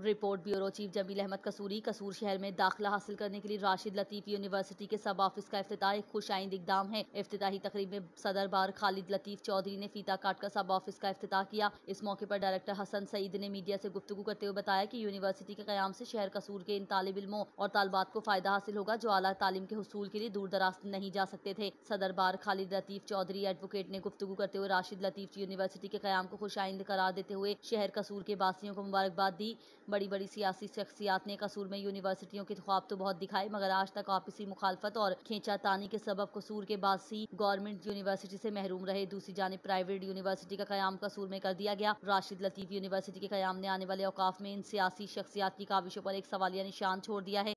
Report bureau chief Jameel Ahmed Kasuri. Kasur शहर में दाखिला हासिल करने के लिए राशिद लतीफ यूनिवर्सिटी के सब ऑफिस का इफ्तिताह एक खुशाइंद इकदाम है। इफ्तिताही तकरीब में सदर बार खालिद लतीफ चौधरी ने फीता काटकर सब ऑफिस का इफ्तिताह किया। इस मौके पर डायरेक्टर हसन सईद ने मीडिया से गुफ्तगू करते हुए बताया कि यूनिवर्सिटी के कयाम से शहर कसूर के इन तालिब इल्मों और तालबात को फायदा हासिल होगा जो आला तालीम के हुसूल के लिए दूर दराज नहीं जा सकते थे। सदर बार खालिद लतीफ चौधरी एडवोकेट ने गुफ्तगू करते हुए राशिद लतीफ यूनिवर्सिटी के कयाम को खुशाइंद करार देते हुए शहर कसूर के बासियों को मुबारकबाद दी। बड़ी बड़ी सियासी शख्सियात ने कसूर में यूनिवर्सिटियों के ख्वाब तो बहुत दिखाए, मगर आज तक आपसी मुखालफत और खींचातानी के सबब कसूर के बासी गवर्नमेंट यूनिवर्सिटी से महरूम रहे। दूसरी जानिब प्राइवेट यूनिवर्सिटी का कयाम कसूर में कर दिया गया। राशिद लतीफ यूनिवर्सिटी के कयाम ने आने वाले औकाफ में इन सियासी शख्सियात की काविशों पर एक सवालिया निशान छोड़ दिया है।